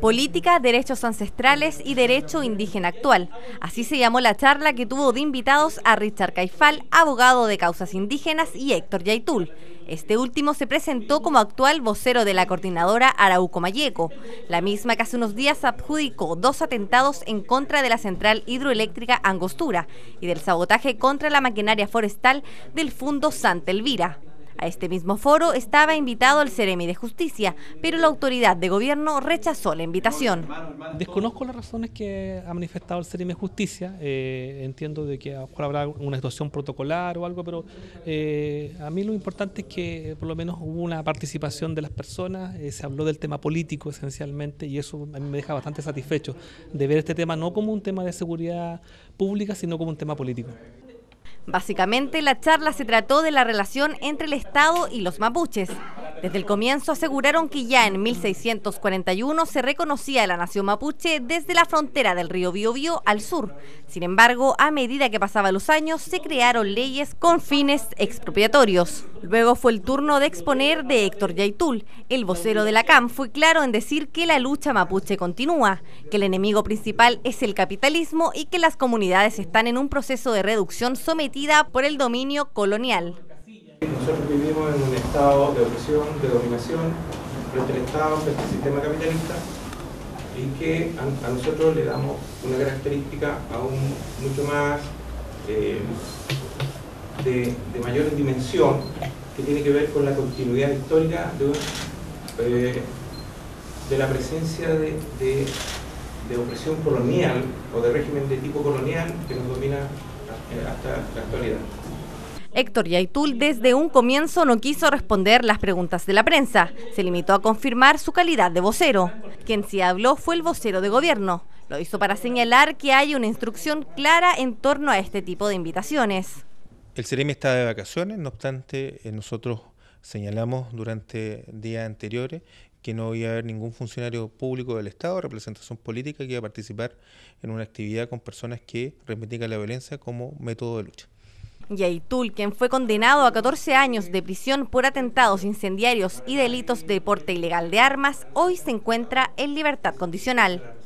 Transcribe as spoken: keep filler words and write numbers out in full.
Política, derechos ancestrales y derecho indígena actual. Así se llamó la charla que tuvo de invitados a Richard Caifal, abogado de causas indígenas, y Héctor Yaitul. Este último se presentó como actual vocero de la coordinadora Arauco Mayeco, la misma que hace unos días adjudicó dos atentados en contra de la central hidroeléctrica Angostura y del sabotaje contra la maquinaria forestal del Fundo Santa Elvira. A este mismo foro estaba invitado el Ceremi de Justicia, pero la autoridad de gobierno rechazó la invitación. Desconozco las razones que ha manifestado el Ceremi de Justicia. Eh, entiendo de que a lo mejor habrá una situación protocolar o algo, pero eh, a mí lo importante es que por lo menos hubo una participación de las personas, eh, se habló del tema político esencialmente, y eso a mí me deja bastante satisfecho de ver este tema no como un tema de seguridad pública, sino como un tema político. Básicamente, la charla se trató de la relación entre el Estado y los mapuches. Desde el comienzo aseguraron que ya en mil seiscientos cuarenta y uno se reconocía a la nación mapuche desde la frontera del río Biobío al sur. Sin embargo, a medida que pasaban los años, se crearon leyes con fines expropiatorios. Luego fue el turno de exponer de Héctor Yaitul. El vocero de la C A M fue claro en decir que la lucha mapuche continúa, que el enemigo principal es el capitalismo y que las comunidades están en un proceso de reducción sometida por el dominio colonial. Nosotros vivimos en un estado de opresión, de dominación frente al Estado, frente al sistema capitalista, y que a, a nosotros le damos una característica aún mucho más eh, de, de mayor dimensión, que tiene que ver con la continuidad histórica de, eh, de la presencia de, de, de opresión colonial o de régimen de tipo colonial que nos domina hasta la actualidad. Héctor Yaitul desde un comienzo no quiso responder las preguntas de la prensa, se limitó a confirmar su calidad de vocero. Quien sí habló fue el vocero de gobierno. Lo hizo para señalar que hay una instrucción clara en torno a este tipo de invitaciones. El Ceremi está de vacaciones, no obstante, nosotros señalamos durante días anteriores que no iba a haber ningún funcionario público del Estado, representación política, que iba a participar en una actividad con personas que reivindican la violencia como método de lucha. Yaitul, quien fue condenado a catorce años de prisión por atentados incendiarios y delitos de porte ilegal de armas, hoy se encuentra en libertad condicional.